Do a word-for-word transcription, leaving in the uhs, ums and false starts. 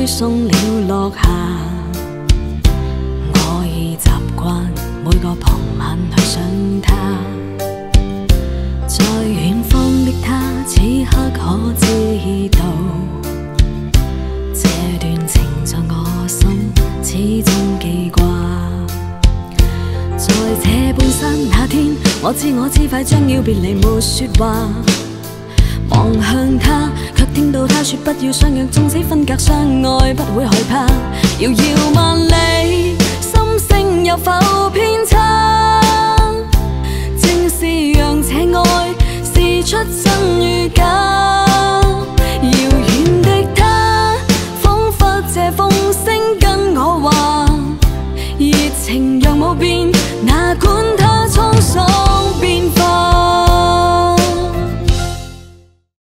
推送了落下。我已习惯每个傍晚去想他，在远方的他此刻可知道，这段情在我心始终记挂。在这半山那天，我知我知快將要別離，沒說話。望向他，卻聽到他說不要相約，縱使分隔相愛不會害怕。遙遙萬里，心聲有否偏差？正是讓這愛